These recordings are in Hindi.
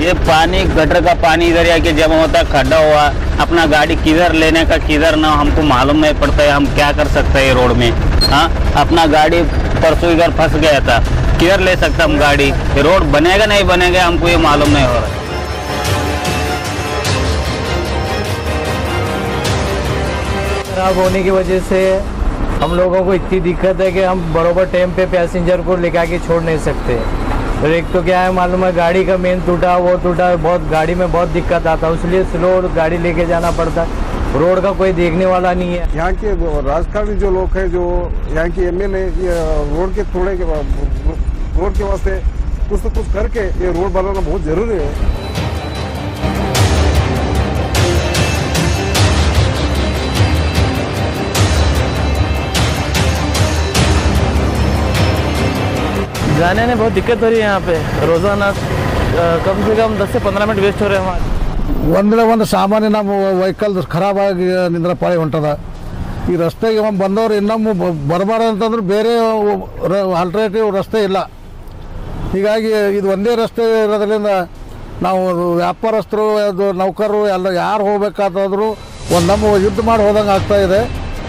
ये पानी गटर का पानी इधर आके जमा होता है, खड्डा हुआ, अपना गाड़ी किधर लेने का किधर ना हमको मालूम नहीं पड़ता है। हम क्या कर सकते हैं रोड में? हाँ, अपना गाड़ी परसों इधर फंस गया था, किधर ले सकता हम गाड़ी? रोड बनेगा नहीं बनेगा हमको ये मालूम नहीं हो रहा है। खराब होने की वजह से हम लोगों को इतनी दिक्कत है कि हम बराबर टाइम पे पैसेंजर को लेकर के छोड़ नहीं सकते। और एक तो क्या है मालूम है, गाड़ी का मेन टूटा, वो टूटा, बहुत गाड़ी में बहुत दिक्कत आता है, इसलिए स्लो गाड़ी लेके जाना पड़ता है। रोड का कोई देखने वाला नहीं है। यहाँ के राजकारणी जो लोग हैं, जो यहाँ की एमएलए, रोड के रोड के वास्ते कुछ तो कुछ करके ये रोड बनाना बहुत जरूरी है। जाने में बहुत दिक्कत हो रही है यहाँ पे। रोजाना कम से कम 10 से 15 मिनट वेस्ट हो रहे हैं हमारे। ಒಂದರ ಒಂದು ಸಾಮಾನ್ಯ ನಮ್ಮ ವೆಹಿಕಲ್ ಖರಾಬ್ ಆಗಿ ನಿಂದ್ರ ಪಾಳಿ ಹೊಂಟದ। ಈ ರಸ್ತೆಗೆ ಬಂದವರು ಇನ್ನೊಮ್ಮೆ ಬರಬಾರ್ದು ಅಂತಂದ್ರೆ ಬೇರೆ ಆಲ್ಟರ್ನೇಟಿವ್ ರಸ್ತೆ ಇಲ್ಲ। ಹೀಗಾಗಿ ಇದು ಒಂದೇ ರಸ್ತೆ ಇರೋದ್ರಿಂದ ನಾವು ವ್ಯಾಪಾರಸ್ಥರು, ನೌಕರರು ಎಲ್ಲ ಯಾರು ಹೋಗಬೇಕಾದ್ರೂ ಒಂದು ನಮ್ಮ ಯುದ್ಧ ಮಾಡಿ ಹೋದಂಗೆ ಆಗ್ತಾ ಇದೆ।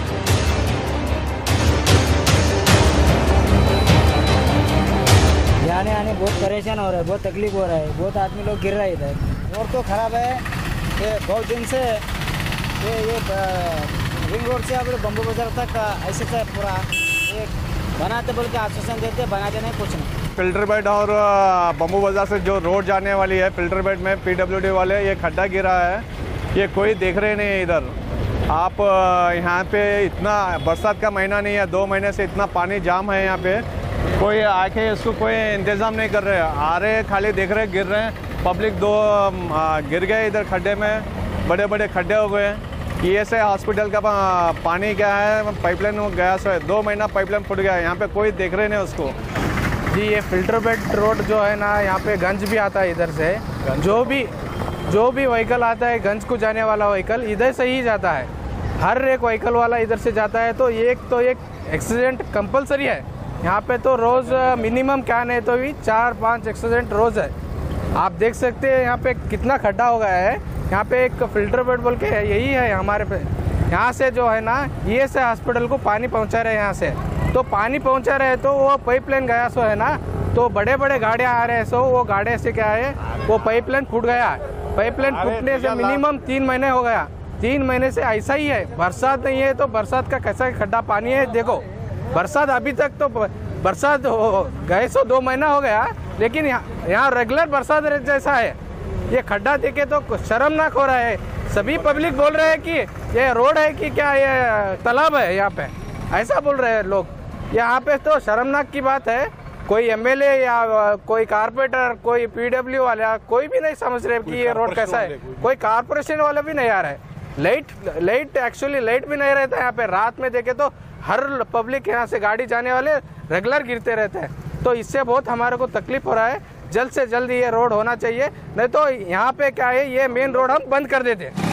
जाने आने बहुत परेशान हो रहा है, बहुत तकलीफ हो रहा है, बहुत आदमी लोग गिर रहा है इधर। रोड तो ख़राब है ये बहुत दिन से। ये रिंग रोड से अब बम्बू बाजार तक ऐसे से पूरा ये बनाते बोल के आश्वासन देते, बनाते नहीं कुछ नहीं। फिल्टर बेड और बम्बू बाजार से जो रोड जाने वाली है, फिल्टर बेड में PWD वाले ये खड्डा गिरा है, ये कोई देख रहे नहीं है इधर। आप यहाँ पे इतना बरसात का महीना नहीं है, 2 महीने से इतना पानी जाम है यहाँ पे, कोई आके इसको कोई इंतज़ाम नहीं कर रहे। आ रहे खाली देख रहे, गिर रहे हैं। पब्लिक 2 गिर गए इधर खड्डे में, बड़े बड़े खड्डे हो गए। ESI हॉस्पिटल का पानी क्या है, पाइपलाइन गया सो है, 2 महीना पाइपलाइन फूट गया है, यहाँ पे कोई देख रहे नहीं उसको। जी ये फिल्टर बेड रोड जो है ना, यहाँ पे गंज भी आता है इधर से। जो भी व्हीकल आता है, गंज को जाने वाला व्हीकल इधर से ही जाता है। हर एक व्हीकल वाला इधर से जाता है, तो एक एक्सीडेंट कंपलसरी है यहाँ पे। तो रोज़ मिनिमम क्या नहीं तो भी 4-5 एक्सीडेंट रोज़ है। आप देख सकते हैं यहाँ पे कितना खड्डा हो गया है। यहाँ पे एक फिल्टर बेड बोल के यही है हमारे पे। यहाँ से जो है ना, ये से हॉस्पिटल को पानी पहुँचा रहे हैं यहाँ से, तो पानी पहुँचा रहे तो वो पाइपलाइन गया सो है ना, तो बड़े बड़े गाड़ियाँ आ रहे हैं, सो वो गाड़ियाँ से क्या है, वो पाइपलाइन फूट गया। पाइपलाइन फूटने से मिनिमम 3 महीने हो गया। 3 महीने से ऐसा ही है। बरसात नहीं है तो बरसात का कैसा खड्डा पानी है देखो। बरसात अभी तक तो बरसात गए सो 2 महीना हो गया, लेकिन यहाँ रेगुलर बरसात जैसा है। ये खड्डा देखे तो शर्मनाक हो रहा है। सभी पब्लिक बोल रहे हैं कि ये रोड है कि क्या ये तालाब है, यहाँ पे ऐसा बोल रहे हैं लोग। यहाँ पे तो शर्मनाक की बात है। कोई MLA या कोई कारपोरेटर, कोई PW वाला, कोई भी नहीं समझ रहे कि ये रोड कैसा है। कोई कारपोरेशन वाला भी नहीं आ रहा है। लाइट एक्चुअली लाइट भी नहीं रहता यहाँ पे। रात में देखे तो हर पब्लिक यहाँ से गाड़ी जाने वाले रेगुलर गिरते रहते हैं, तो इससे बहुत हमारे को तकलीफ हो रहा है। जल्द से जल्द ये रोड होना चाहिए, नहीं तो यहाँ पे क्या है, ये मेन रोड हम बंद कर देते हैं।